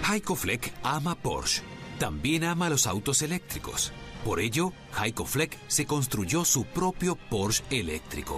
Heiko Fleck ama Porsche. También ama los autos eléctricos. Por ello, Heiko Fleck se construyó su propio Porsche eléctrico.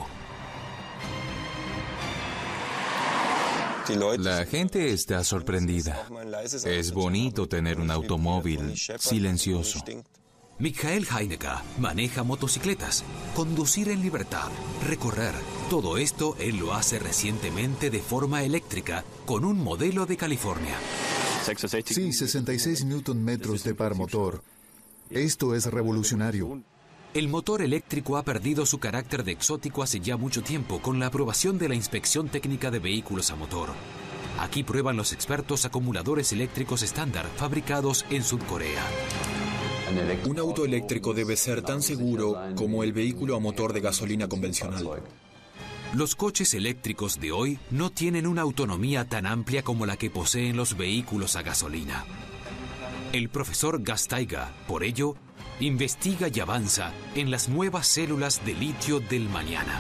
La gente está sorprendida. Es bonito tener un automóvil silencioso. Michael Heinecke maneja motocicletas, conducir en libertad, recorrer. Todo esto él lo hace recientemente de forma eléctrica con un modelo de California. Sí, 66 Newton metros de par motor. Esto es revolucionario. El motor eléctrico ha perdido su carácter de exótico hace ya mucho tiempo con la aprobación de la Inspección Técnica de Vehículos a Motor. Aquí prueban los expertos acumuladores eléctricos estándar fabricados en Sudcorea. Un auto eléctrico debe ser tan seguro como el vehículo a motor de gasolina convencional. Los coches eléctricos de hoy no tienen una autonomía tan amplia como la que poseen los vehículos a gasolina. El profesor Gasteiger, por ello, investiga y avanza en las nuevas células de litio del mañana.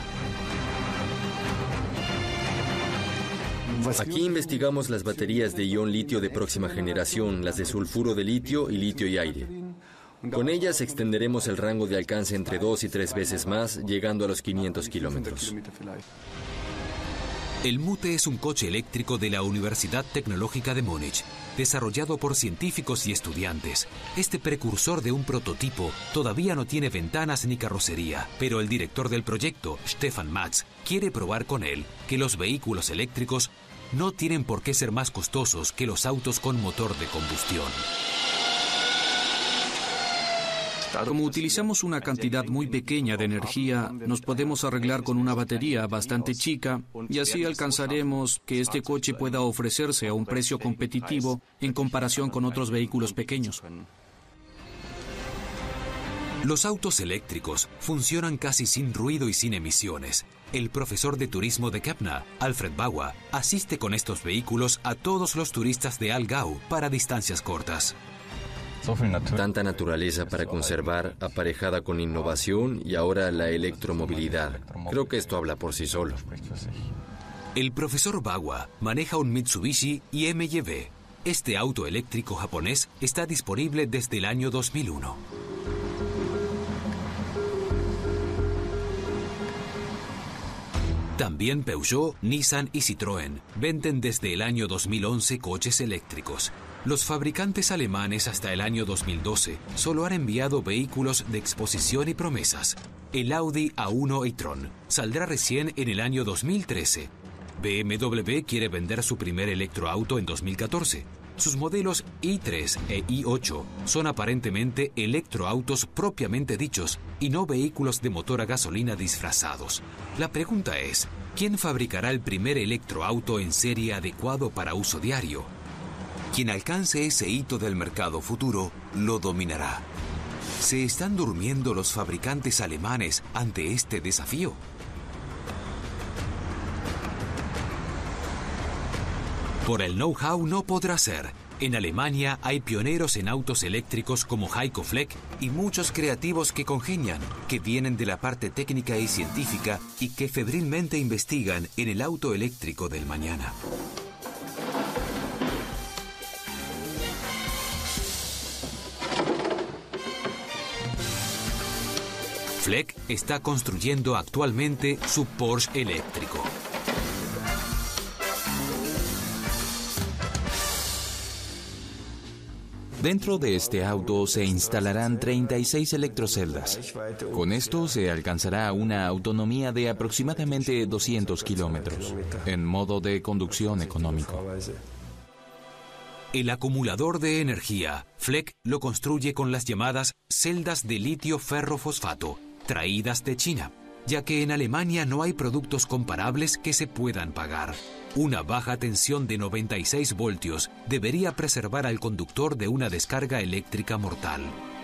Aquí investigamos las baterías de ion litio de próxima generación, las de sulfuro de litio y litio y aire. Con ellas extenderemos el rango de alcance entre 2 y 3 veces más, llegando a los 500 kilómetros. El Mute es un coche eléctrico de la Universidad Tecnológica de Múnich, desarrollado por científicos y estudiantes. Este precursor de un prototipo todavía no tiene ventanas ni carrocería, pero el director del proyecto, Stefan Matz, quiere probar con él que los vehículos eléctricos no tienen por qué ser más costosos que los autos con motor de combustión. Como utilizamos una cantidad muy pequeña de energía, nos podemos arreglar con una batería bastante chica y así alcanzaremos que este coche pueda ofrecerse a un precio competitivo en comparación con otros vehículos pequeños. Los autos eléctricos funcionan casi sin ruido y sin emisiones. El profesor de turismo de Kepna, Alfred Bauer, asiste con estos vehículos a todos los turistas de Aargau para distancias cortas. Tanta naturaleza para conservar, aparejada con innovación y ahora la electromovilidad. Creo que esto habla por sí solo. El profesor Bauer maneja un Mitsubishi IMYV. Este auto eléctrico japonés está disponible desde el año 2001. También Peugeot, Nissan y Citroën venden desde el año 2011 coches eléctricos. Los fabricantes alemanes hasta el año 2012 solo han enviado vehículos de exposición y promesas. El Audi A1 e-tron saldrá recién en el año 2013. BMW quiere vender su primer electroauto en 2014. Sus modelos i3 e i8 son aparentemente electroautos propiamente dichos y no vehículos de motor a gasolina disfrazados. La pregunta es, ¿quién fabricará el primer electroauto en serie adecuado para uso diario? Quien alcance ese hito del mercado futuro lo dominará. ¿Se están durmiendo los fabricantes alemanes ante este desafío? Por el know-how no podrá ser. En Alemania hay pioneros en autos eléctricos como Heiko Fleck y muchos creativos que congenian, que vienen de la parte técnica y científica y que febrilmente investigan en el auto eléctrico del mañana. Fleck está construyendo actualmente su Porsche eléctrico. Dentro de este auto se instalarán 36 electroceldas. Con esto se alcanzará una autonomía de aproximadamente 200 kilómetros, en modo de conducción económico. El acumulador de energía, Fleck lo construye con las llamadas celdas de litio ferrofosfato, traídas de China, ya que en Alemania no hay productos comparables que se puedan pagar. Una baja tensión de 96 voltios debería preservar al conductor de una descarga eléctrica mortal.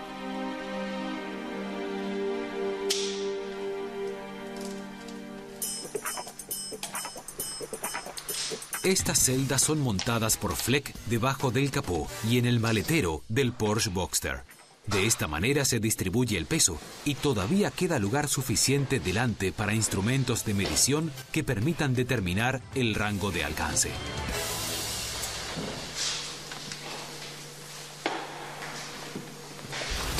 Estas celdas son montadas por Fleck debajo del capó y en el maletero del Porsche Boxster. De esta manera se distribuye el peso y todavía queda lugar suficiente delante para instrumentos de medición que permitan determinar el rango de alcance.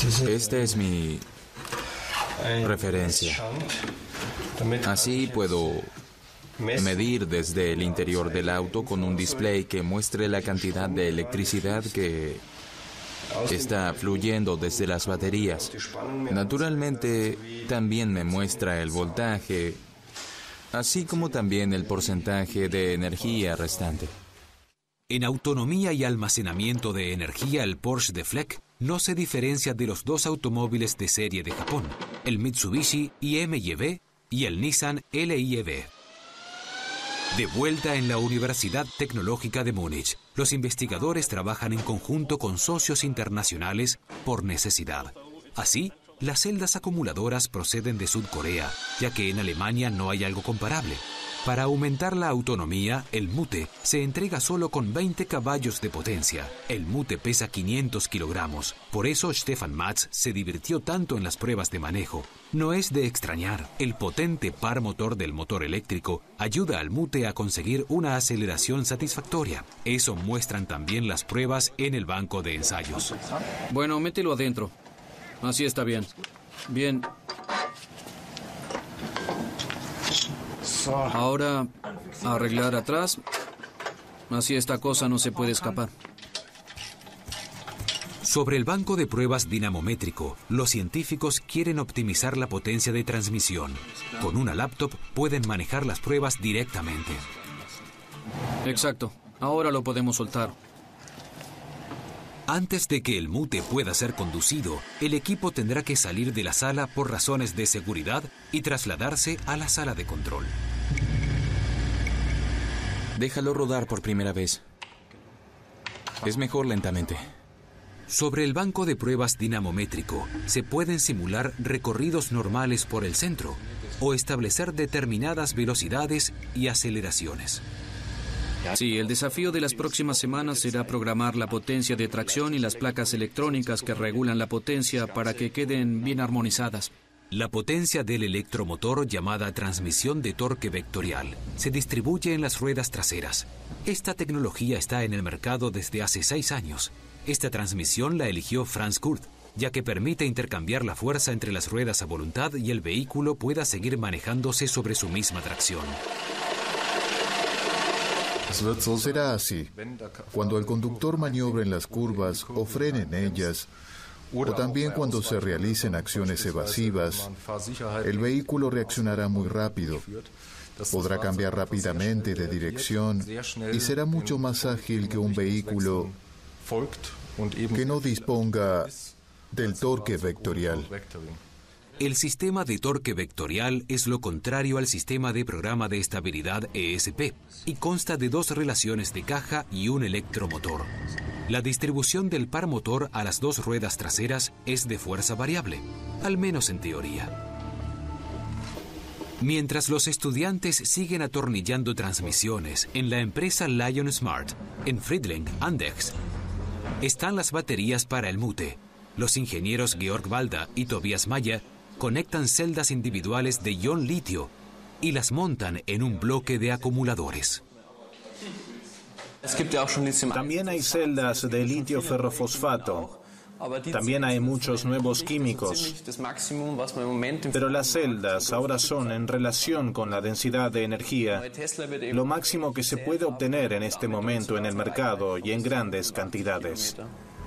Esta es mi referencia. Así puedo medir desde el interior del auto con un display que muestre la cantidad de electricidad que está fluyendo desde las baterías. Naturalmente, también me muestra el voltaje, así como también el porcentaje de energía restante. En autonomía y almacenamiento de energía, el Porsche de Fleck no se diferencia de los dos automóviles de serie de Japón, el Mitsubishi IMYB y el Nissan LIEV. De vuelta en la Universidad Tecnológica de Múnich, los investigadores trabajan en conjunto con socios internacionales por necesidad. Así, las celdas acumuladoras proceden de Sudcorea, ya que en Alemania no hay algo comparable. Para aumentar la autonomía, el Mute se entrega solo con 20 caballos de potencia. El Mute pesa 500 kilogramos. Por eso Stefan Matz se divirtió tanto en las pruebas de manejo. No es de extrañar. El potente par motor del motor eléctrico ayuda al Mute a conseguir una aceleración satisfactoria. Eso muestran también las pruebas en el banco de ensayos. Bueno, mételo adentro. Así está bien. Bien. Ahora, arreglar atrás. Así esta cosa no se puede escapar. Sobre el banco de pruebas dinamométrico, los científicos quieren optimizar la potencia de transmisión. Con una laptop pueden manejar las pruebas directamente. Exacto. Ahora lo podemos soltar. Antes de que el Mute pueda ser conducido, el equipo tendrá que salir de la sala por razones de seguridad y trasladarse a la sala de control. Déjalo rodar por primera vez. Es mejor lentamente. Sobre el banco de pruebas dinamométrico, se pueden simular recorridos normales por el centro o establecer determinadas velocidades y aceleraciones. Sí, el desafío de las próximas semanas será programar la potencia de tracción y las placas electrónicas que regulan la potencia para que queden bien armonizadas. La potencia del electromotor, llamada transmisión de torque vectorial, se distribuye en las ruedas traseras. Esta tecnología está en el mercado desde hace 6 años. Esta transmisión la eligió Franz Kurth, ya que permite intercambiar la fuerza entre las ruedas a voluntad y el vehículo pueda seguir manejándose sobre su misma tracción. Será así. Cuando el conductor maniobre en las curvas o frene en ellas, o también cuando se realicen acciones evasivas, el vehículo reaccionará muy rápido. Podrá cambiar rápidamente de dirección y será mucho más ágil que un vehículo que no disponga del torque vectorial. El sistema de torque vectorial es lo contrario al sistema de programa de estabilidad ESP y consta de 2 relaciones de caja y un electromotor. La distribución del par motor a las 2 ruedas traseras es de fuerza variable, al menos en teoría. Mientras los estudiantes siguen atornillando transmisiones en la empresa Lion Smart, en Friedling, Andex, están las baterías para el Mute. Los ingenieros Georg Walda y Tobias Maya conectan celdas individuales de ion litio y las montan en un bloque de acumuladores. También hay celdas de litio ferrofosfato. También hay muchos nuevos químicos. Pero las celdas ahora son, en relación con la densidad de energía, lo máximo que se puede obtener en este momento en el mercado y en grandes cantidades.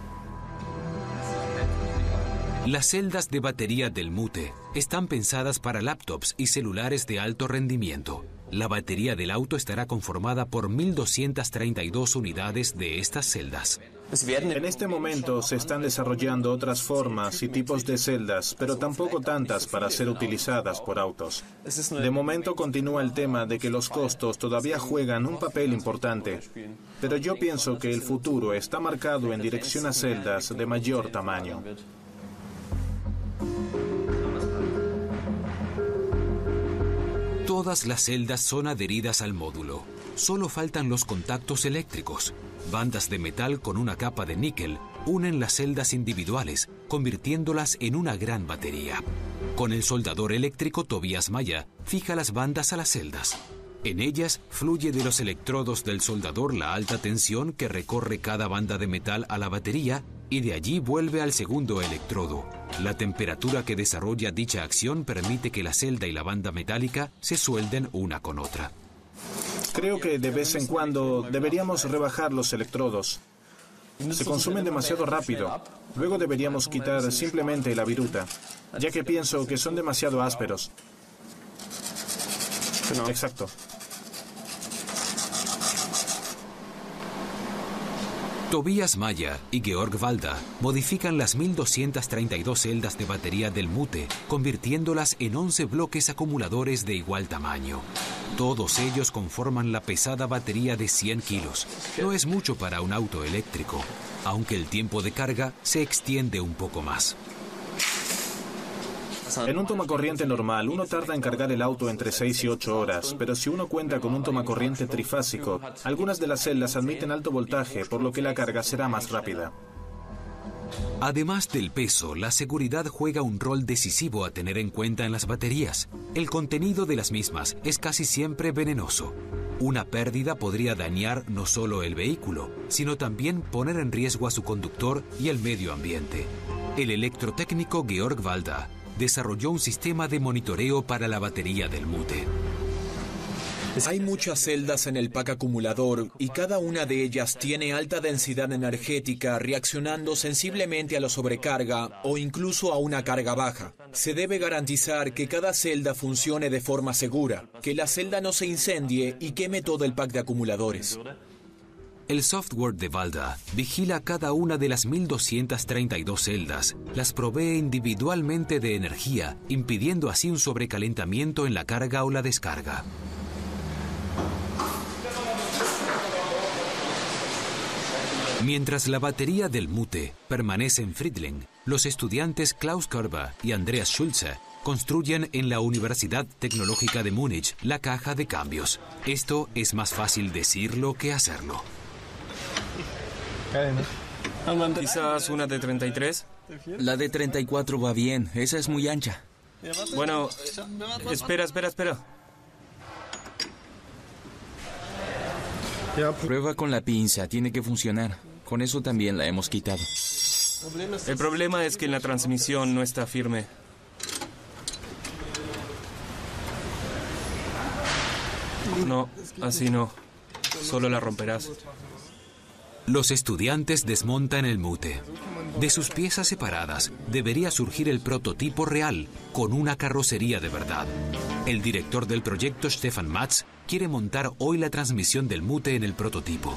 Las celdas de batería del Mute están pensadas para laptops y celulares de alto rendimiento. La batería del auto estará conformada por 1.232 unidades de estas celdas. En este momento se están desarrollando otras formas y tipos de celdas, pero tampoco tantas para ser utilizadas por autos. De momento continúa el tema de que los costos todavía juegan un papel importante, pero yo pienso que el futuro está marcado en dirección a celdas de mayor tamaño. Todas las celdas son adheridas al módulo. Solo faltan los contactos eléctricos. Bandas de metal con una capa de níquel unen las celdas individuales, convirtiéndolas en una gran batería. Con el soldador eléctrico Tobias Maya fija las bandas a las celdas. En ellas fluye de los electrodos del soldador la alta tensión que recorre cada banda de metal a la batería y de allí vuelve al segundo electrodo. La temperatura que desarrolla dicha acción permite que la celda y la banda metálica se suelden una con otra. Creo que de vez en cuando deberíamos rebajar los electrodos. Se consumen demasiado rápido. Luego deberíamos quitar simplemente la viruta, ya que pienso que son demasiado ásperos. Exacto. Tobias Maya y Georg Walda modifican las 1232 celdas de batería del Mute, convirtiéndolas en 11 bloques acumuladores de igual tamaño. Todos ellos conforman la pesada batería de 100 kilos. No es mucho para un auto eléctrico, aunque el tiempo de carga se extiende un poco más. En un tomacorriente normal, uno tarda en cargar el auto entre 6 y 8 horas, pero si uno cuenta con un tomacorriente trifásico, algunas de las celdas admiten alto voltaje, por lo que la carga será más rápida. Además del peso, la seguridad juega un rol decisivo a tener en cuenta en las baterías. El contenido de las mismas es casi siempre venenoso. Una pérdida podría dañar no solo el vehículo, sino también poner en riesgo a su conductor y el medio ambiente. El electrotécnico Georg Walda desarrolló un sistema de monitoreo para la batería del Mute. Hay muchas celdas en el pack acumulador y cada una de ellas tiene alta densidad energética reaccionando sensiblemente a la sobrecarga o incluso a una carga baja. Se debe garantizar que cada celda funcione de forma segura, que la celda no se incendie y queme todo el pack de acumuladores. El software de Walda vigila cada una de las 1232 celdas, las provee individualmente de energía, impidiendo así un sobrecalentamiento en la carga o la descarga. Mientras la batería del Mute permanece en Friedling, los estudiantes Klaus Körber y Andreas Schulze construyen en la Universidad Tecnológica de Múnich la caja de cambios. Esto es más fácil decirlo que hacerlo. Quizás una de 33. La de 34 va bien, esa es muy ancha. Bueno, espera. Prueba con la pinza, tiene que funcionar. Con eso también la hemos quitado. El problema es que la transmisión no está firme. No, así no. Solo la romperás. Los estudiantes desmontan el Mute. De sus piezas separadas debería surgir el prototipo real, con una carrocería de verdad. El director del proyecto, Stefan Matz, quiere montar hoy la transmisión del Mute en el prototipo.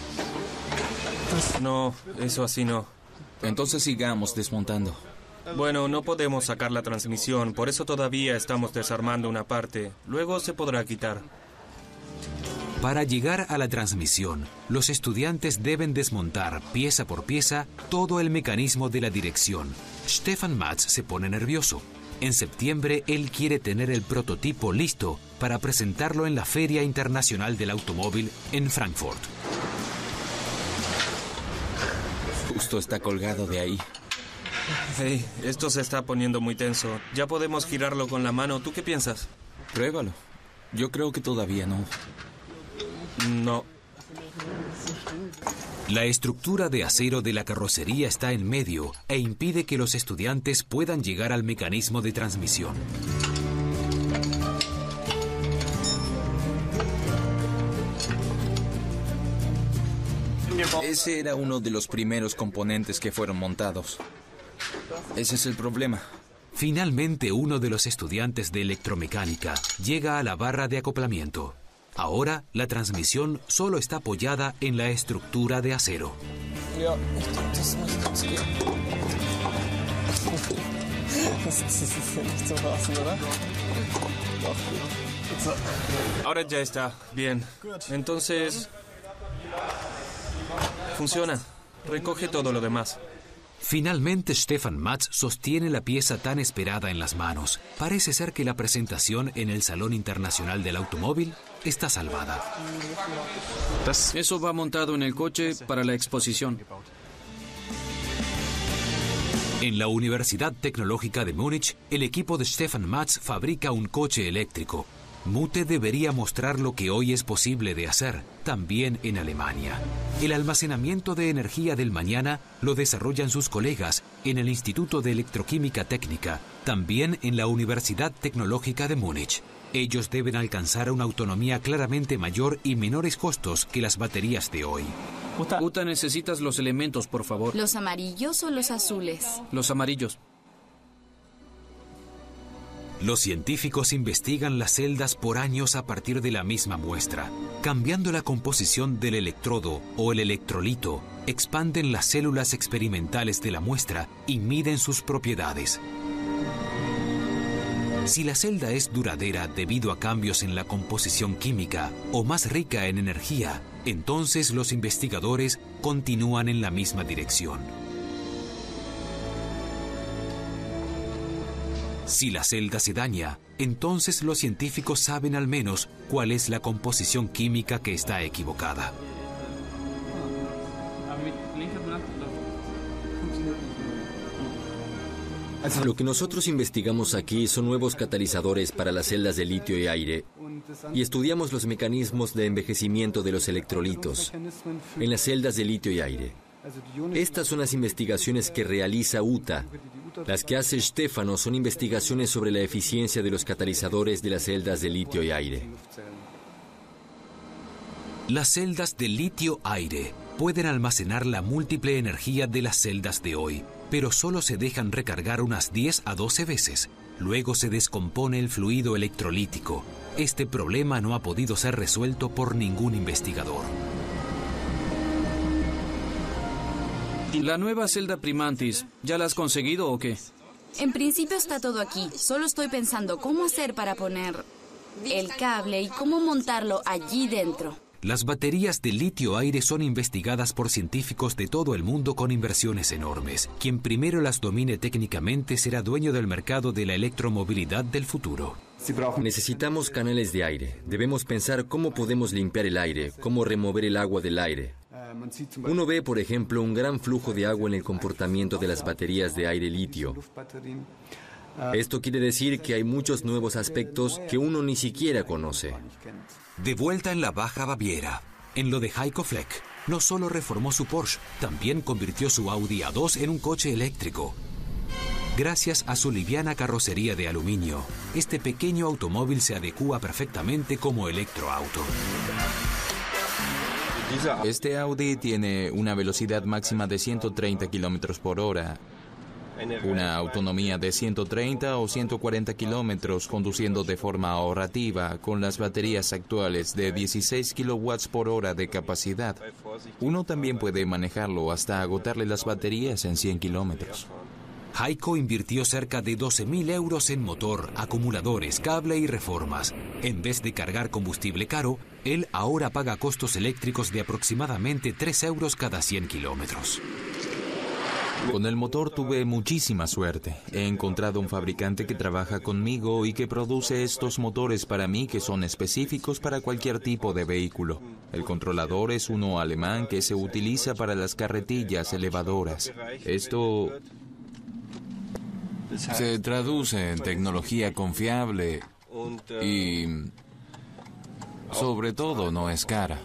No, eso así no. Entonces sigamos desmontando. Bueno, no podemos sacar la transmisión, por eso todavía estamos desarmando una parte. Luego se podrá quitar. Para llegar a la transmisión, los estudiantes deben desmontar pieza por pieza todo el mecanismo de la dirección. Stefan Matz se pone nervioso. En septiembre, él quiere tener el prototipo listo para presentarlo en la Feria Internacional del Automóvil en Frankfurt. Justo está colgado de ahí. Hey, esto se está poniendo muy tenso. Ya podemos girarlo con la mano. ¿Tú qué piensas? Pruébalo. Yo creo que todavía no. No. La estructura de acero de la carrocería está en medio e impide que los estudiantes puedan llegar al mecanismo de transmisión. Ese era uno de los primeros componentes que fueron montados. Ese es el problema. Finalmente, uno de los estudiantes de electromecánica llega a la barra de acoplamiento. Ahora, la transmisión solo está apoyada en la estructura de acero. Ahora ya está. Bien. Entonces... funciona. Recoge todo lo demás. Finalmente, Stefan Matz sostiene la pieza tan esperada en las manos. Parece ser que la presentación en el Salón Internacional del Automóvil está salvada. Eso va montado en el coche para la exposición. En la Universidad Tecnológica de Múnich, el equipo de Stefan Matz fabrica un coche eléctrico. Mute debería mostrar lo que hoy es posible de hacer, también en Alemania. El almacenamiento de energía del mañana lo desarrollan sus colegas en el Instituto de Electroquímica Técnica, también en la Universidad Tecnológica de Múnich. Ellos deben alcanzar una autonomía claramente mayor y menores costos que las baterías de hoy. Uta, necesitas los elementos, por favor. ¿Los amarillos o los azules? Los amarillos. Los científicos investigan las celdas por años a partir de la misma muestra. Cambiando la composición del electrodo o el electrolito, expanden las células experimentales de la muestra y miden sus propiedades. Si la celda es duradera debido a cambios en la composición química o más rica en energía, entonces los investigadores continúan en la misma dirección. Si la celda se daña, entonces los científicos saben al menos cuál es la composición química que está equivocada. Lo que nosotros investigamos aquí son nuevos catalizadores para las celdas de litio y aire, y estudiamos los mecanismos de envejecimiento de los electrolitos en las celdas de litio y aire. Estas son las investigaciones que realiza UTA. Las que hace Stefano son investigaciones sobre la eficiencia de los catalizadores de las celdas de litio y aire. Las celdas de litio-aire pueden almacenar la múltiple energía de las celdas de hoy, pero solo se dejan recargar unas 10 a 12 veces. Luego se descompone el fluido electrolítico. Este problema no ha podido ser resuelto por ningún investigador. La nueva celda Primantis, ¿ya la has conseguido o qué? En principio está todo aquí. Solo estoy pensando cómo hacer para poner el cable y cómo montarlo allí dentro. Las baterías de litio-aire son investigadas por científicos de todo el mundo con inversiones enormes. Quien primero las domine técnicamente será dueño del mercado de la electromovilidad del futuro. Necesitamos canales de aire. Debemos pensar cómo podemos limpiar el aire, cómo remover el agua del aire. Uno ve, por ejemplo, un gran flujo de agua en el comportamiento de las baterías de aire litio. Esto quiere decir que hay muchos nuevos aspectos que uno ni siquiera conoce. De vuelta en la Baja Baviera, en lo de Heiko Fleck, no solo reformó su Porsche, también convirtió su Audi A2 en un coche eléctrico. Gracias a su liviana carrocería de aluminio, este pequeño automóvil se adecúa perfectamente como electroauto. Este Audi tiene una velocidad máxima de 130 kilómetros por hora, una autonomía de 130 o 140 kilómetros conduciendo de forma ahorrativa con las baterías actuales de 16 kilowatts por hora de capacidad. Uno también puede manejarlo hasta agotarle las baterías en 100 kilómetros. Heiko invirtió cerca de 12.000 euros en motor, acumuladores, cable y reformas. En vez de cargar combustible caro, él ahora paga costos eléctricos de aproximadamente 3 euros cada 100 kilómetros. Con el motor tuve muchísima suerte. He encontrado un fabricante que trabaja conmigo y que produce estos motores para mí que son específicos para cualquier tipo de vehículo. El controlador es uno alemán que se utiliza para las carretillas elevadoras. Esto se traduce en tecnología confiable y, sobre todo, no es cara.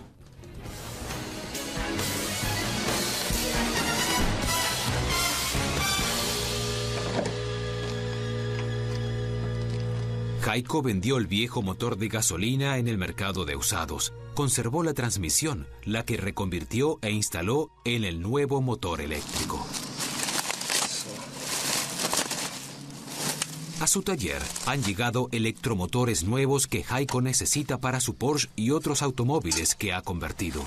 Heiko vendió el viejo motor de gasolina en el mercado de usados. Conservó la transmisión, la que reconvirtió e instaló en el nuevo motor eléctrico. A su taller han llegado electromotores nuevos que Heiko necesita para su Porsche y otros automóviles que ha convertido.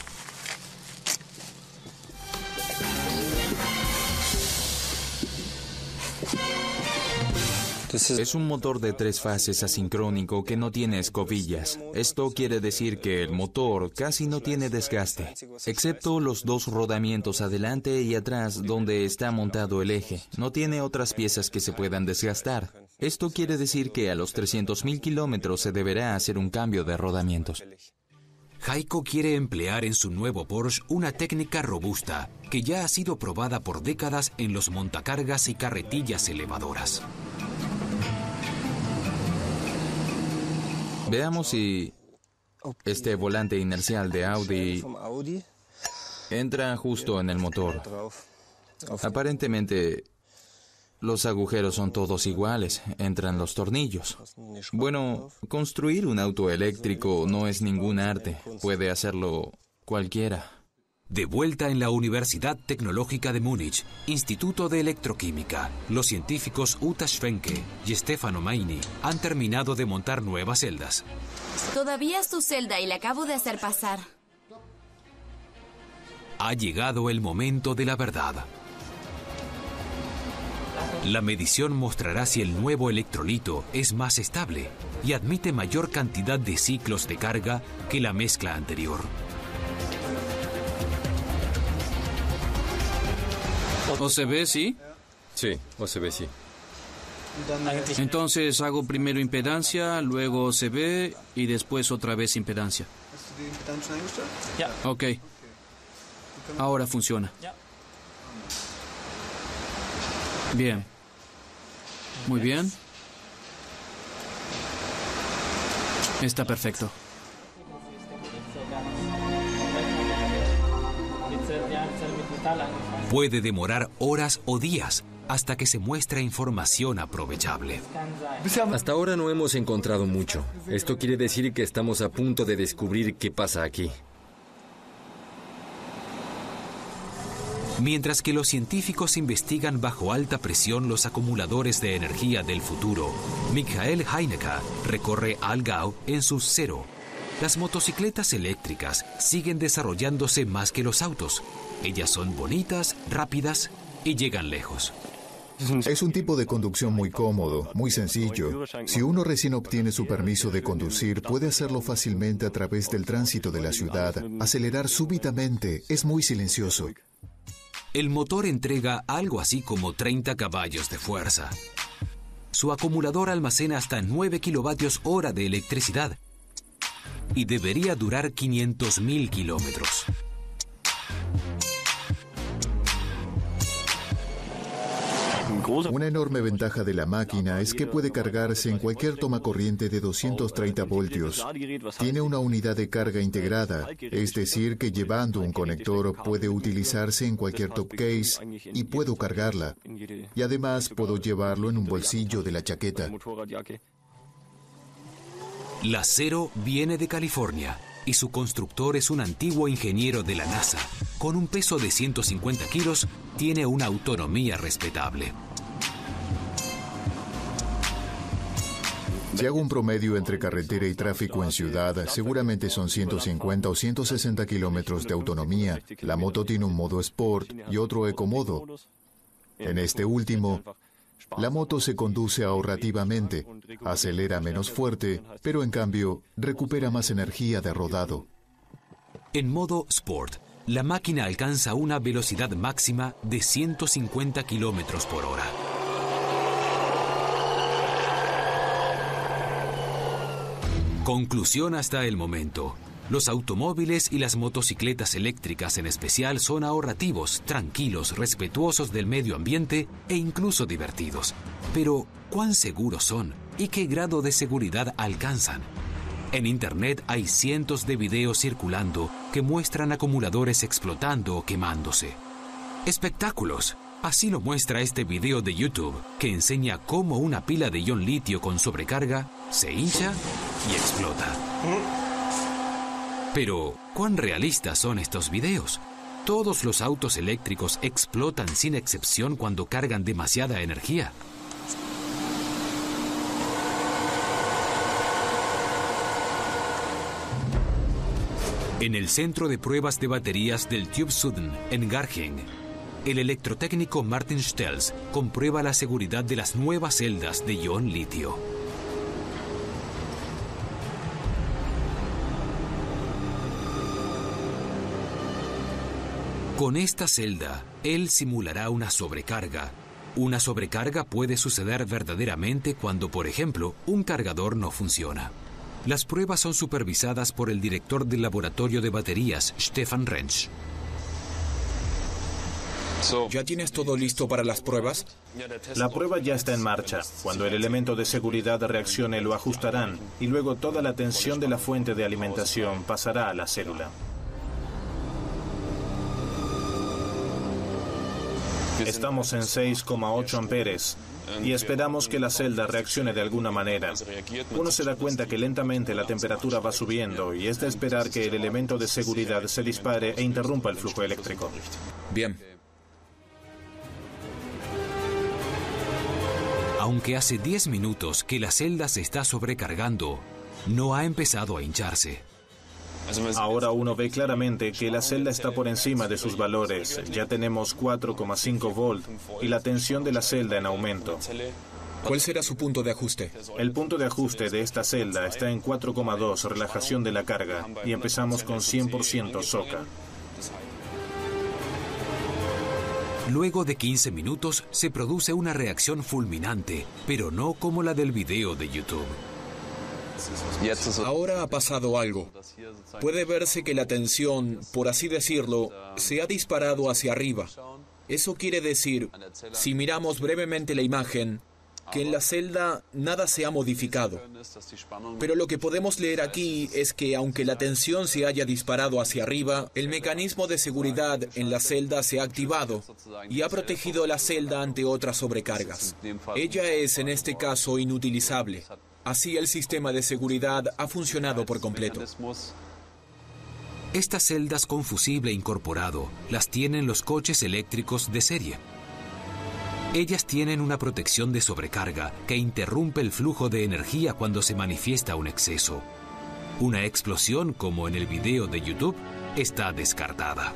Es un motor de 3 fases asincrónico que no tiene escobillas. Esto quiere decir que el motor casi no tiene desgaste, excepto los 2 rodamientos adelante y atrás donde está montado el eje. No tiene otras piezas que se puedan desgastar. Esto quiere decir que a los 300.000 kilómetros se deberá hacer un cambio de rodamientos. Heiko quiere emplear en su nuevo Porsche una técnica robusta que ya ha sido probada por décadas en los montacargas y carretillas elevadoras. Veamos si este volante inercial de Audi entra justo en el motor. Aparentemente, los agujeros son todos iguales, entran los tornillos. Bueno, construir un auto eléctrico no es ningún arte, puede hacerlo cualquiera. De vuelta en la Universidad Tecnológica de Múnich, Instituto de Electroquímica, los científicos Uta Schwenke y Stefano Maini han terminado de montar nuevas celdas. Todavía es tu celda y la acabo de hacer pasar. Ha llegado el momento de la verdad. La medición mostrará si el nuevo electrolito es más estable y admite mayor cantidad de ciclos de carga que la mezcla anterior. ¿OCB sí? Sí, OCB sí. Entonces hago primero impedancia, luego OCB y después otra vez impedancia. Ok. Ahora funciona. Bien. Muy bien. Está perfecto. Puede demorar horas o días hasta que se muestre información aprovechable. Hasta ahora no hemos encontrado mucho. Esto quiere decir que estamos a punto de descubrir qué pasa aquí. Mientras que los científicos investigan bajo alta presión los acumuladores de energía del futuro, Michael Heinecke recorre Allgäu en su Zero. Las motocicletas eléctricas siguen desarrollándose más que los autos. Ellas son bonitas, rápidas y llegan lejos. Es un tipo de conducción muy cómodo, muy sencillo. Si uno recién obtiene su permiso de conducir, puede hacerlo fácilmente a través del tránsito de la ciudad. Acelerar súbitamente, es muy silencioso. El motor entrega algo así como 30 caballos de fuerza. Su acumulador almacena hasta 9 kilovatios hora de electricidad y debería durar 500.000 kilómetros. Una enorme ventaja de la máquina es que puede cargarse en cualquier toma corriente de 230 voltios. Tiene una unidad de carga integrada, es decir, que llevando un conector puede utilizarse en cualquier top case y puedo cargarla. Y además puedo llevarlo en un bolsillo de la chaqueta. La Zero viene de California y su constructor es un antiguo ingeniero de la NASA. Con un peso de 150 kilos, tiene una autonomía respetable. Si hago un promedio entre carretera y tráfico en ciudad, seguramente son 150 o 160 kilómetros de autonomía. La moto tiene un modo Sport y otro Ecomodo. En este último, la moto se conduce ahorrativamente, acelera menos fuerte, pero en cambio recupera más energía de rodado. En modo Sport, la máquina alcanza una velocidad máxima de 150 kilómetros por hora. Conclusión hasta el momento. Los automóviles y las motocicletas eléctricas en especial son ahorrativos, tranquilos, respetuosos del medio ambiente e incluso divertidos. Pero, ¿cuán seguros son? ¿Y qué grado de seguridad alcanzan? En Internet hay cientos de videos circulando que muestran acumuladores explotando o quemándose. ¡Espectáculos! Así lo muestra este video de YouTube que enseña cómo una pila de ion litio con sobrecarga se hincha y explota. Pero, ¿cuán realistas son estos videos? Todos los autos eléctricos explotan sin excepción cuando cargan demasiada energía. En el centro de pruebas de baterías del TÜV Süden, en Garching, el electrotécnico Martin Stelz comprueba la seguridad de las nuevas celdas de ion litio. Con esta celda, él simulará una sobrecarga. Una sobrecarga puede suceder verdaderamente cuando, por ejemplo, un cargador no funciona. Las pruebas son supervisadas por el director del laboratorio de baterías, Stefan Rentsch. ¿Ya tienes todo listo para las pruebas? La prueba ya está en marcha. Cuando el elemento de seguridad reaccione, lo ajustarán y luego toda la tensión de la fuente de alimentación pasará a la célula. Estamos en 6,8 amperes y esperamos que la celda reaccione de alguna manera. Uno se da cuenta que lentamente la temperatura va subiendo y es de esperar que el elemento de seguridad se dispare e interrumpa el flujo eléctrico. Bien. Aunque hace 10 minutos que la celda se está sobrecargando, no ha empezado a hincharse. Ahora uno ve claramente que la celda está por encima de sus valores. Ya tenemos 4,5 volt y la tensión de la celda en aumento. ¿Cuál será su punto de ajuste? El punto de ajuste de esta celda está en 4,2, relajación de la carga, y empezamos con 100% soca. Luego de 15 minutos se produce una reacción fulminante, pero no como la del video de YouTube. Ahora ha pasado algo. Puede verse que la tensión, por así decirlo, se ha disparado hacia arriba. Eso quiere decir, si miramos brevemente la imagen, que en la celda nada se ha modificado. Pero lo que podemos leer aquí es que aunque la tensión se haya disparado hacia arriba, el mecanismo de seguridad en la celda se ha activado y ha protegido la celda ante otras sobrecargas. Ella es, en este caso, inutilizable. Así el sistema de seguridad ha funcionado por completo. Estas celdas con fusible incorporado las tienen los coches eléctricos de serie. Ellas tienen una protección de sobrecarga que interrumpe el flujo de energía cuando se manifiesta un exceso. Una explosión, como en el video de YouTube, está descartada.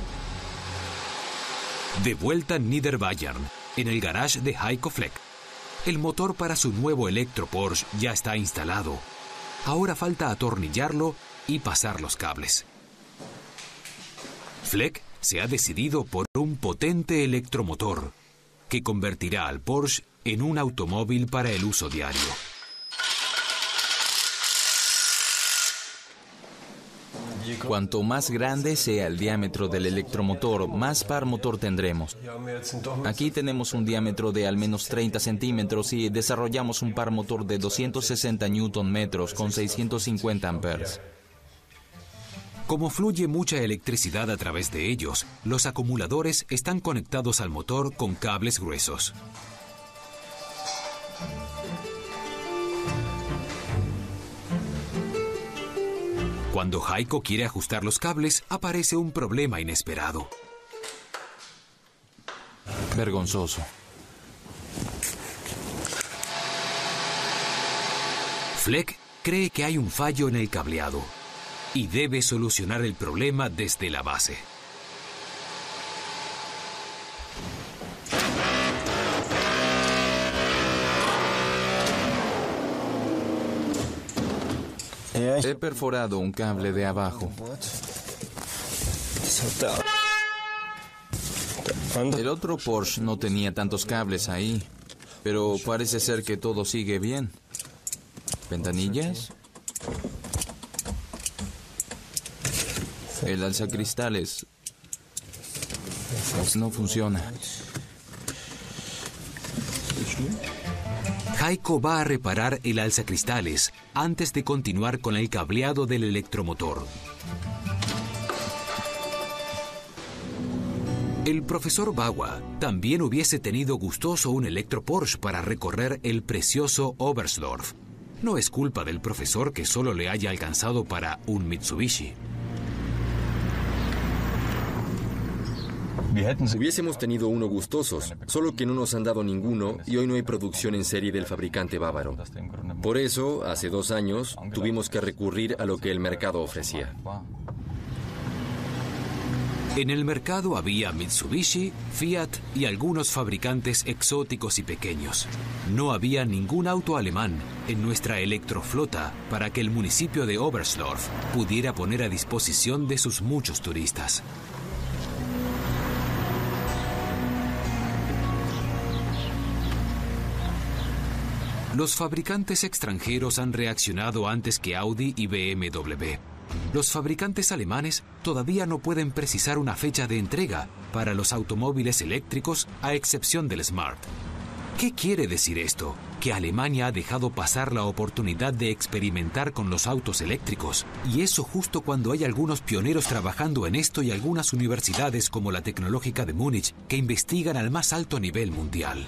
De vuelta en Niederbayern, en el garage de Heiko Fleck. El motor para su nuevo Electro Porsche ya está instalado. Ahora falta atornillarlo y pasar los cables. Fleck se ha decidido por un potente electromotor que convertirá al Porsche en un automóvil para el uso diario. Cuanto más grande sea el diámetro del electromotor, más par motor tendremos. Aquí tenemos un diámetro de al menos 30 centímetros y desarrollamos un par motor de 260 Nm con 650 amperes. Como fluye mucha electricidad a través de ellos, los acumuladores están conectados al motor con cables gruesos. Cuando Heiko quiere ajustar los cables, aparece un problema inesperado. Vergonzoso. Fleck cree que hay un fallo en el cableado y debe solucionar el problema desde la base. He perforado un cable de abajo. El otro Porsche no tenía tantos cables ahí, pero parece ser que todo sigue bien. ¿Ventanillas? El alzacristales no funciona. Heiko va a reparar el alzacristales antes de continuar con el cableado del electromotor. El profesor Bauer también hubiese tenido gustoso un Electro Porsche para recorrer el precioso Oberstdorf. No es culpa del profesor que solo le haya alcanzado para un Mitsubishi. Hubiésemos tenido uno gustosos, solo que no nos han dado ninguno y hoy no hay producción en serie del fabricante bávaro. Por eso, hace 2 años, tuvimos que recurrir a lo que el mercado ofrecía. En el mercado había Mitsubishi, Fiat y algunos fabricantes exóticos y pequeños. No había ningún auto alemán en nuestra electroflota para que el municipio de Oberstdorf pudiera poner a disposición de sus muchos turistas. Los fabricantes extranjeros han reaccionado antes que Audi y BMW. Los fabricantes alemanes todavía no pueden precisar una fecha de entrega para los automóviles eléctricos, a excepción del Smart. ¿Qué quiere decir esto? Que Alemania ha dejado pasar la oportunidad de experimentar con los autos eléctricos. Y eso justo cuando hay algunos pioneros trabajando en esto y algunas universidades como la Tecnológica de Múnich que investigan al más alto nivel mundial.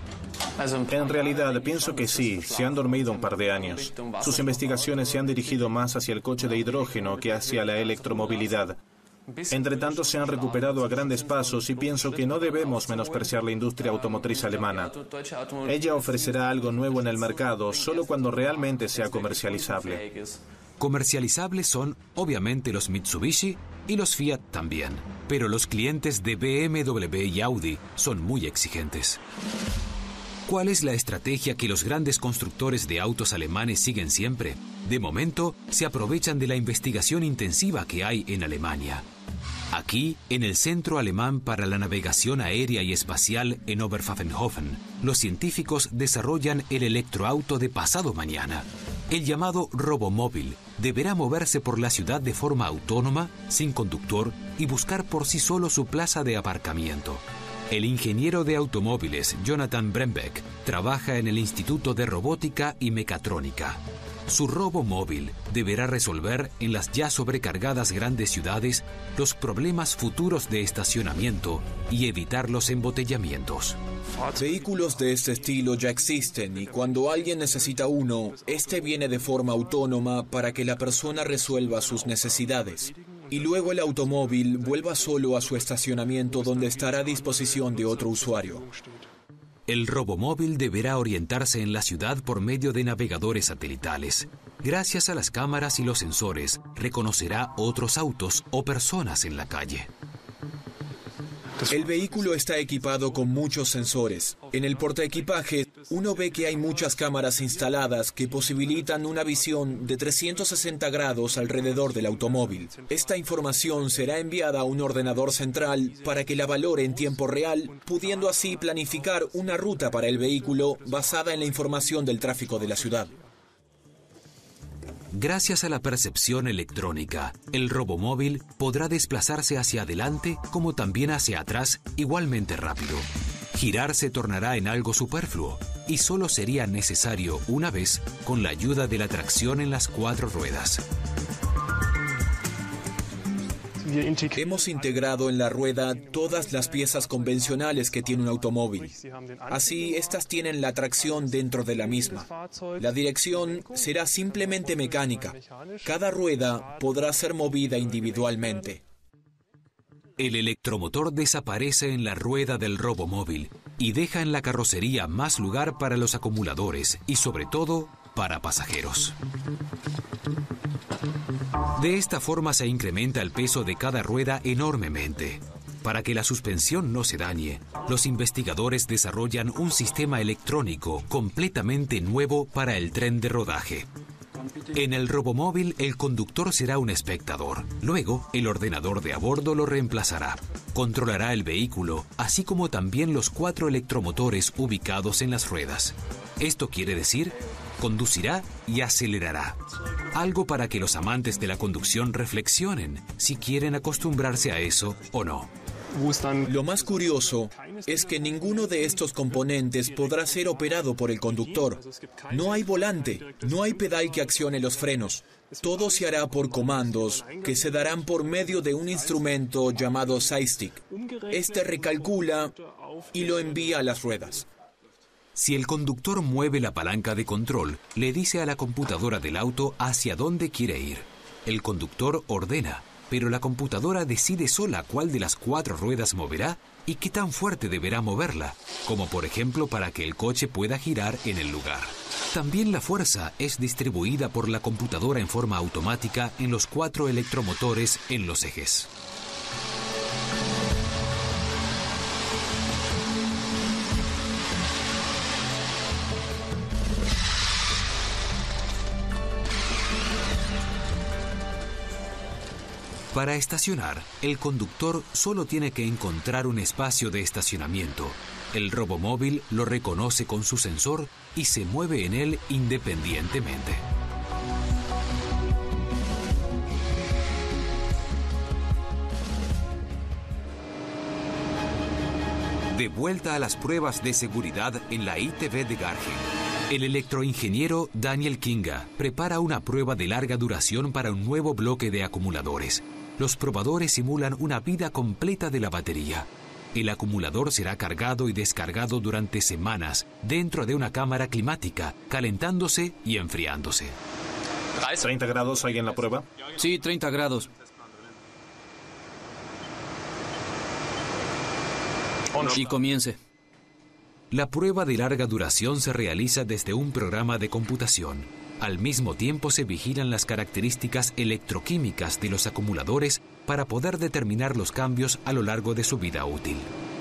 En realidad, pienso que sí, se han dormido un par de años. Sus investigaciones se han dirigido más hacia el coche de hidrógeno que hacia la electromovilidad. Entre tanto, se han recuperado a grandes pasos y pienso que no debemos menospreciar la industria automotriz alemana. Ella ofrecerá algo nuevo en el mercado solo cuando realmente sea comercializable. Comercializables son, obviamente, los Mitsubishi y los Fiat también. Pero los clientes de BMW y Audi son muy exigentes. ¿Cuál es la estrategia que los grandes constructores de autos alemanes siguen siempre? De momento, se aprovechan de la investigación intensiva que hay en Alemania. Aquí, en el Centro Alemán para la Navegación Aérea y Espacial en Oberpfaffenhofen, los científicos desarrollan el electroauto de pasado mañana. El llamado Robomóvil deberá moverse por la ciudad de forma autónoma, sin conductor y buscar por sí solo su plaza de aparcamiento. El ingeniero de automóviles Jonathan Brembeck trabaja en el Instituto de Robótica y Mecatrónica. Su robomóvil deberá resolver en las ya sobrecargadas grandes ciudades los problemas futuros de estacionamiento y evitar los embotellamientos. Vehículos de este estilo ya existen y cuando alguien necesita uno, este viene de forma autónoma para que la persona resuelva sus necesidades. Y luego el automóvil vuelva solo a su estacionamiento donde estará a disposición de otro usuario. El robomóvil deberá orientarse en la ciudad por medio de navegadores satelitales. Gracias a las cámaras y los sensores, reconocerá otros autos o personas en la calle. El vehículo está equipado con muchos sensores. En el portaequipaje, uno ve que hay muchas cámaras instaladas que posibilitan una visión de 360 grados alrededor del automóvil. Esta información será enviada a un ordenador central para que la valore en tiempo real, pudiendo así planificar una ruta para el vehículo basada en la información del tráfico de la ciudad. Gracias a la percepción electrónica, el robomóvil podrá desplazarse hacia adelante como también hacia atrás igualmente rápido. Girar se tornará en algo superfluo y solo sería necesario una vez con la ayuda de la tracción en las 4 ruedas. Hemos integrado en la rueda todas las piezas convencionales que tiene un automóvil. Así, estas tienen la tracción dentro de la misma. La dirección será simplemente mecánica. Cada rueda podrá ser movida individualmente. El electromotor desaparece en la rueda del robomóvil y deja en la carrocería más lugar para los acumuladores y, sobre todo, para pasajeros. De esta forma se incrementa el peso de cada rueda enormemente. Para que la suspensión no se dañe, los investigadores desarrollan un sistema electrónico completamente nuevo para el tren de rodaje. En el robomóvil, el conductor será un espectador. Luego, el ordenador de a bordo lo reemplazará. Controlará el vehículo, así como también los 4 electromotores ubicados en las ruedas. Esto quiere decir, conducirá y acelerará. Algo para que los amantes de la conducción reflexionen si quieren acostumbrarse a eso o no. Lo más curioso es que ninguno de estos componentes podrá ser operado por el conductor. No hay volante, no hay pedal que accione los frenos. Todo se hará por comandos que se darán por medio de un instrumento llamado SideStick. Este recalcula y lo envía a las ruedas. Si el conductor mueve la palanca de control, le dice a la computadora del auto hacia dónde quiere ir. El conductor ordena, pero la computadora decide sola cuál de las 4 ruedas moverá y qué tan fuerte deberá moverla, como por ejemplo para que el coche pueda girar en el lugar. También la fuerza es distribuida por la computadora en forma automática en los 4 electromotores en los ejes. Para estacionar, el conductor solo tiene que encontrar un espacio de estacionamiento. El robomóvil lo reconoce con su sensor y se mueve en él independientemente. De vuelta a las pruebas de seguridad en la ITV de Garching. El electroingeniero Daniel Kinga prepara una prueba de larga duración para un nuevo bloque de acumuladores. Los probadores simulan una vida completa de la batería. El acumulador será cargado y descargado durante semanas dentro de una cámara climática, calentándose y enfriándose. ¿30 grados hay en la prueba? Sí, 30 grados. Y comience. La prueba de larga duración se realiza desde un programa de computación. Al mismo tiempo se vigilan las características electroquímicas de los acumuladores para poder determinar los cambios a lo largo de su vida útil.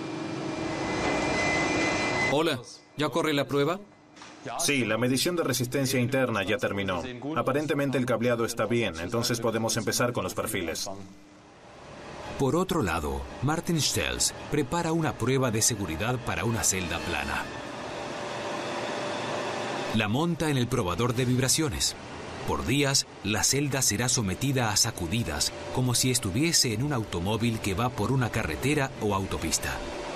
Hola, ¿ya corre la prueba? Sí, la medición de resistencia interna ya terminó. Aparentemente el cableado está bien, entonces podemos empezar con los perfiles. Por otro lado, Martin Stels prepara una prueba de seguridad para una celda plana. La monta en el probador de vibraciones. Por días, la celda será sometida a sacudidas, como si estuviese en un automóvil que va por una carretera o autopista.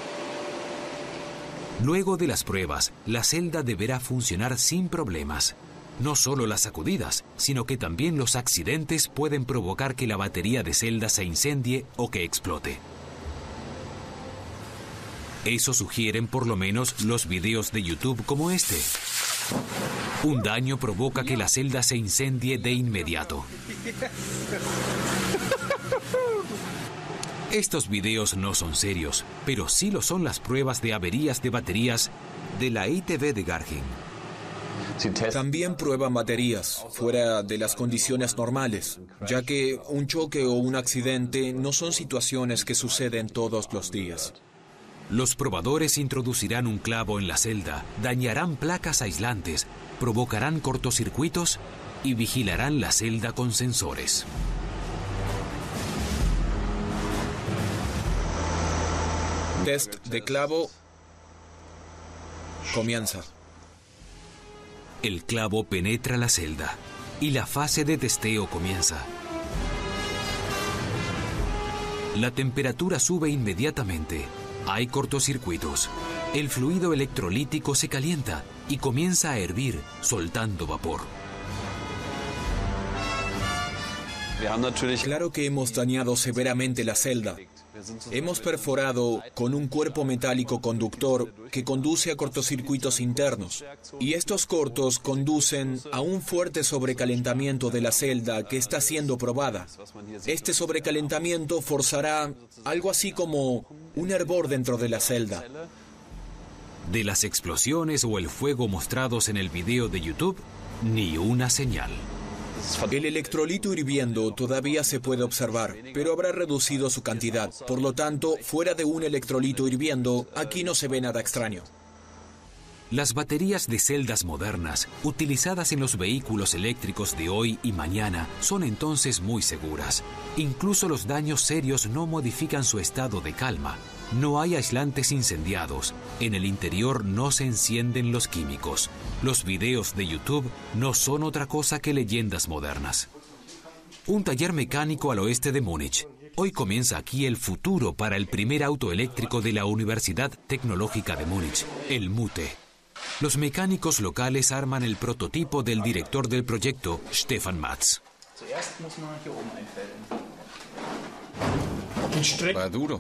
Luego de las pruebas, la celda deberá funcionar sin problemas. No solo las sacudidas, sino que también los accidentes pueden provocar que la batería de celda se incendie o que explote. Eso sugieren por lo menos los videos de YouTube como este. Un daño provoca que la celda se incendie de inmediato. Estos videos no son serios, pero sí lo son las pruebas de averías de baterías de la ITV de Garching. También prueban baterías fuera de las condiciones normales, ya que un choque o un accidente no son situaciones que suceden todos los días. Los probadores introducirán un clavo en la celda, dañarán placas aislantes, provocarán cortocircuitos y vigilarán la celda con sensores. Test de clavo comienza. El clavo penetra la celda y la fase de testeo comienza. La temperatura sube inmediatamente. Hay cortocircuitos. El fluido electrolítico se calienta y comienza a hervir, soltando vapor. Claro que hemos dañado severamente la celda. Hemos perforado con un cuerpo metálico conductor que conduce a cortocircuitos internos. Y estos cortos conducen a un fuerte sobrecalentamiento de la celda que está siendo probada. Este sobrecalentamiento forzará algo así como un hervor dentro de la celda. De las explosiones o el fuego mostrados en el video de YouTube, ni una señal. El electrolito hirviendo todavía se puede observar, pero habrá reducido su cantidad. Por lo tanto, fuera de un electrolito hirviendo, aquí no se ve nada extraño. Las baterías de celdas modernas, utilizadas en los vehículos eléctricos de hoy y mañana, son entonces muy seguras. Incluso los daños serios no modifican su estado de calma. No hay aislantes incendiados. En el interior no se encienden los químicos. Los videos de YouTube no son otra cosa que leyendas modernas. Un taller mecánico al oeste de Múnich. Hoy comienza aquí el futuro para el primer auto eléctrico de la Universidad Tecnológica de Múnich, el MUTE. Los mecánicos locales arman el prototipo del director del proyecto, Stefan Matz. Va duro.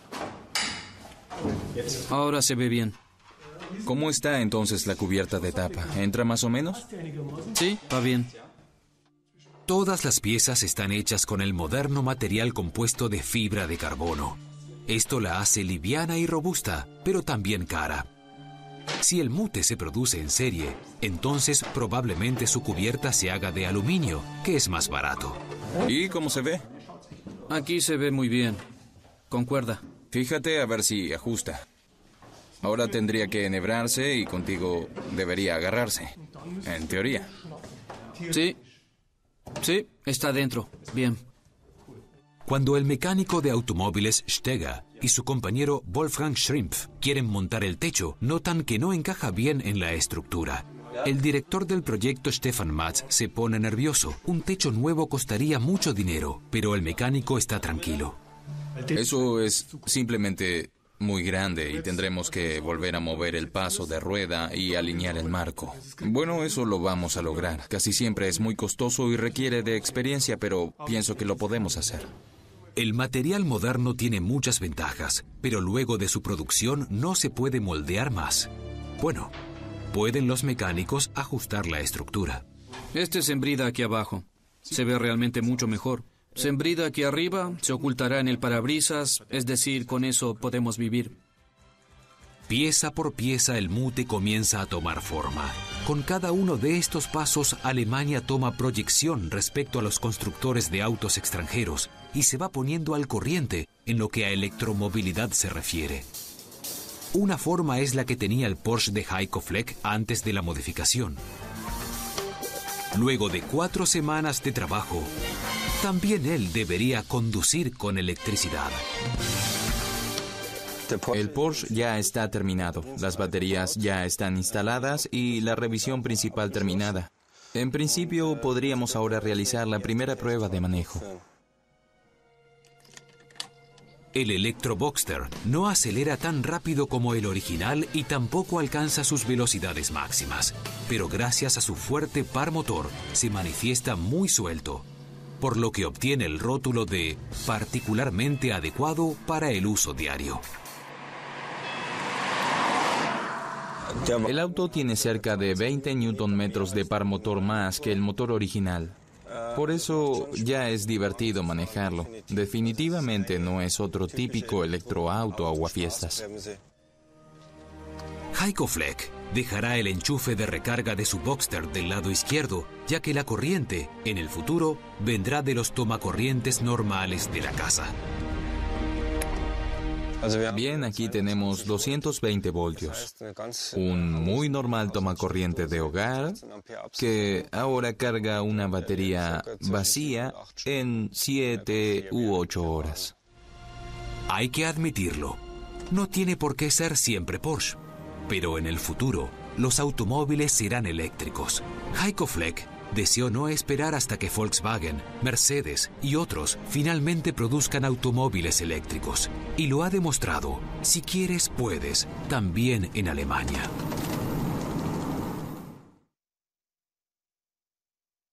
Ahora se ve bien. ¿Cómo está entonces la cubierta de tapa? ¿Entra más o menos? Sí, va bien. Todas las piezas están hechas con el moderno material compuesto de fibra de carbono. Esto la hace liviana y robusta, pero también cara. Si el MUTE se produce en serie, entonces probablemente su cubierta se haga de aluminio, que es más barato. ¿Y cómo se ve? Aquí se ve muy bien. Con cuerda. Fíjate a ver si ajusta. Ahora tendría que enhebrarse y contigo debería agarrarse. En teoría. Sí. Sí, está dentro. Bien. Cuando el mecánico de automóviles Steger y su compañero Wolfgang Schrimpf quieren montar el techo, notan que no encaja bien en la estructura. El director del proyecto, Stefan Matz, se pone nervioso. Un techo nuevo costaría mucho dinero, pero el mecánico está tranquilo. Eso es simplemente muy grande y tendremos que volver a mover el paso de rueda y alinear el marco. Bueno, eso lo vamos a lograr. Casi siempre es muy costoso y requiere de experiencia, pero pienso que lo podemos hacer. El material moderno tiene muchas ventajas, pero luego de su producción no se puede moldear más. Bueno, pueden los mecánicos ajustar la estructura. Este se embrida aquí abajo. Se ve realmente mucho mejor. Se embrida aquí arriba, se ocultará en el parabrisas, es decir, con eso podemos vivir. Pieza por pieza el mute comienza a tomar forma. Con cada uno de estos pasos, Alemania toma proyección respecto a los constructores de autos extranjeros y se va poniendo al corriente en lo que a electromovilidad se refiere. Una forma es la que tenía el Porsche de Heiko Fleck antes de la modificación. Luego de 4 semanas de trabajo, también él debería conducir con electricidad. El Porsche ya está terminado, las baterías ya están instaladas y la revisión principal terminada. En principio, podríamos ahora realizar la primera prueba de manejo. El Electro Boxster no acelera tan rápido como el original y tampoco alcanza sus velocidades máximas, pero gracias a su fuerte par motor se manifiesta muy suelto, por lo que obtiene el rótulo de particularmente adecuado para el uso diario. El auto tiene cerca de 20 Nm de par motor más que el motor original. Por eso ya es divertido manejarlo. Definitivamente no es otro típico electroauto aguafiestas. Heiko Fleck dejará el enchufe de recarga de su Boxster del lado izquierdo, ya que la corriente, en el futuro, vendrá de los tomacorrientes normales de la casa. Bien, aquí tenemos 220 voltios. Un muy normal tomacorriente de hogar que ahora carga una batería vacía en 7 u 8 horas. Hay que admitirlo, no tiene por qué ser siempre Porsche, pero en el futuro los automóviles serán eléctricos. Heiko Fleck deseó no esperar hasta que Volkswagen, Mercedes y otros finalmente produzcan automóviles eléctricos. Y lo ha demostrado. Si quieres, puedes, también en Alemania.